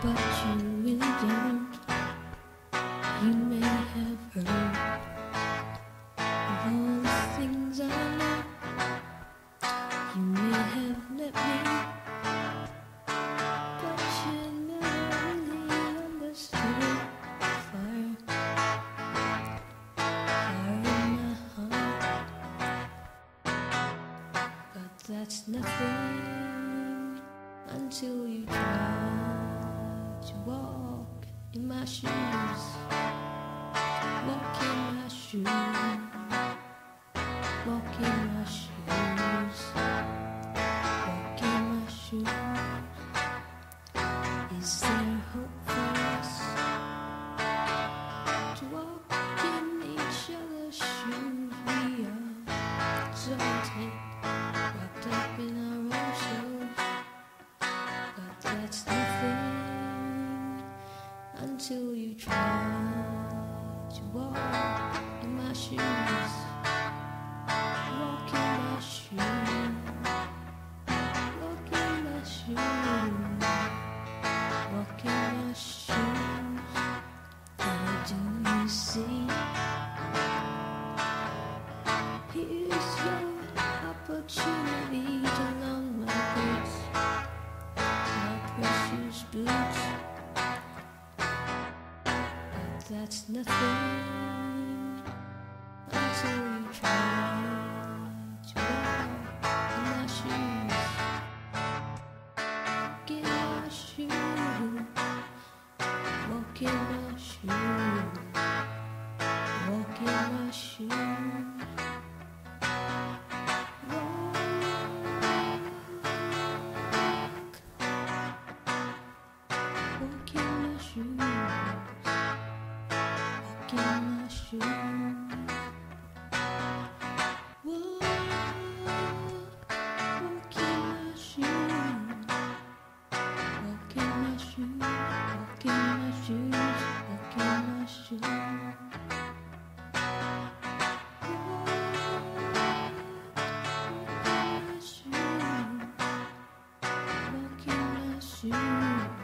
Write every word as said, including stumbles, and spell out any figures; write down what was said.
but you really don't. You may have heard of all the things I know. You may have let me, but you never really understood the fire, fire in my heart. But that's nothing until you try to walk in my shoes, walk in my shoes, walk in my shoes, walk in my shoes. Is there hope for us to walk in each other's shoes? We are exalted, wrapped up in our own souls, but that's nothing until you try to walk in my shoes, walk in my shoes, walk in my shoes, walk in my shoes. And do you see? Here's your opportunity to loan my boots, my precious boots. But that's nothing until you try to walk in my shoes, walk in my shoes, walk in my shoes, walk in my shoes. Walk in my shoes, walk in my shoes. Walk, walk in my shoes, walk in my shoes, walk in my shoes, walk in my shoes. Walk in my shoes, walk in my shoes.